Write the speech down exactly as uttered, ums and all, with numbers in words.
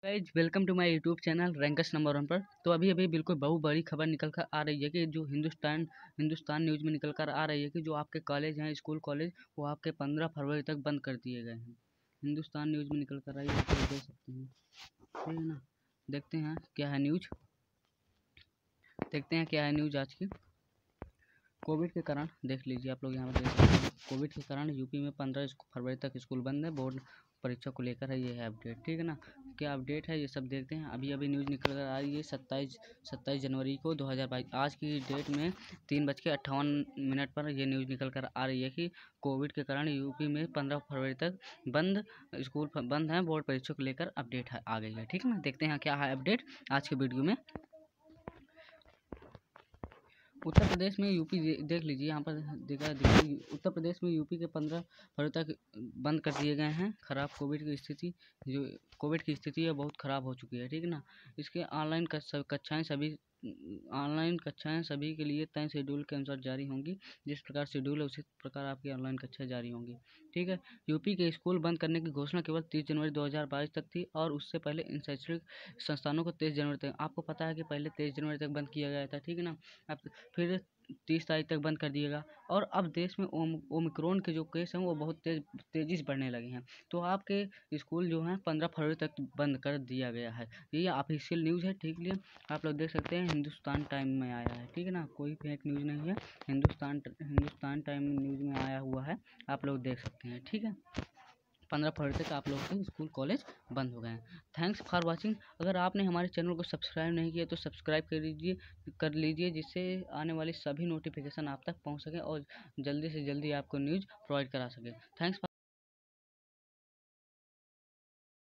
Guys welcome to my YouTube channel rankers number one पर। तो अभी अभी बिल्कुल बहुत बड़ी खबर निकल कर आ रही है कि जो हिंदुस्तान हिंदुस्तान न्यूज़ में निकल कर आ रही है कि जो आपके कॉलेज हैं, स्कूल कॉलेज, वो आपके पंद्रह फरवरी तक बंद कर दिए गए हैं। हिंदुस्तान न्यूज़ में निकल कर आई है, तो देख सकते हैं। ठीक है ना, देखते हैं क्या है न्यूज़ देखते हैं क्या है न्यूज़ आज की। कोविड के कारण देख लीजिए, आप लोग यहाँ पर देख सकते हैं। कोविड के कारण यूपी में पंद्रह फरवरी तक स्कूल बंद है। बोर्ड परीक्षा को लेकर है ये है अपडेट। ठीक है ना, क्या अपडेट है ये सब देखते हैं। अभी अभी न्यूज़ निकल कर आ रही है सत्ताईस सत्ताईस जनवरी को दो हज़ार बाईस आज की डेट में तीन बज के अट्ठावन मिनट पर ये न्यूज़ निकल कर आ रही है कि कोविड के कारण यूपी में पंद्रह फरवरी तक बंद स्कूल बंद है। बोर्ड परीक्षा को लेकर अपडेट है आ गई है। ठीक है ना, देखते हैं क्या है अपडेट आज के वीडियो में। उत्तर प्रदेश में यूपी दे, देख लीजिए, यहाँ पर देखा देखिए उत्तर प्रदेश में यूपी के पंद्रह फरवरी तक बंद कर दिए गए हैं। खराब कोविड की स्थिति जो कोविड की स्थिति है बहुत ख़राब हो चुकी है। ठीक है ना, इसके ऑनलाइन कक्षाएं सभी ऑनलाइन कक्षाएं सभी के लिए तय शेड्यूल के अनुसार जारी होंगी। जिस प्रकार शेड्यूल है उसी प्रकार आपकी ऑनलाइन कक्षाएं जारी होंगी। ठीक है, यूपी के स्कूल बंद करने की घोषणा केवल तीस जनवरी दो हज़ार बाईस तक थी और उससे पहले इन शैक्षणिक संस्थानों को तेईस जनवरी तक, आपको पता है कि पहले तेईस जनवरी तक बंद किया गया था। ठीक है ना, अब फिर तीस तारीख तक बंद कर दिएगा। और अब देश में ओम ओमिक्रॉन के जो केस हैं वो बहुत तेज तेज़ी से बढ़ने लगे हैं। तो आपके स्कूल जो हैं पंद्रह फरवरी तक बंद कर दिया गया है। ये ऑफिशियल न्यूज़ है। ठीक है, आप लोग देख सकते हैं हिंदुस्तान टाइम में आया है। ठीक है ना, कोई फेक न्यूज़ नहीं है, हिंदुस्तान हिंदुस्तान टाइम न्यूज़ में आया हुआ है, आप लोग देख सकते हैं। ठीक है, पंद्रह फरवरी तक आप लोगों के स्कूल कॉलेज बंद हो गए हैं। Thanks for watching. अगर आपने हमारे चैनल को सब्सक्राइब नहीं किया तो सब्सक्राइब कर लीजिए कर लीजिए जिससे आने वाली सभी नोटिफिकेशन आप तक पहुंच सके और जल्दी से जल्दी आपको न्यूज़ प्रोवाइड करा सके। थैंक्स।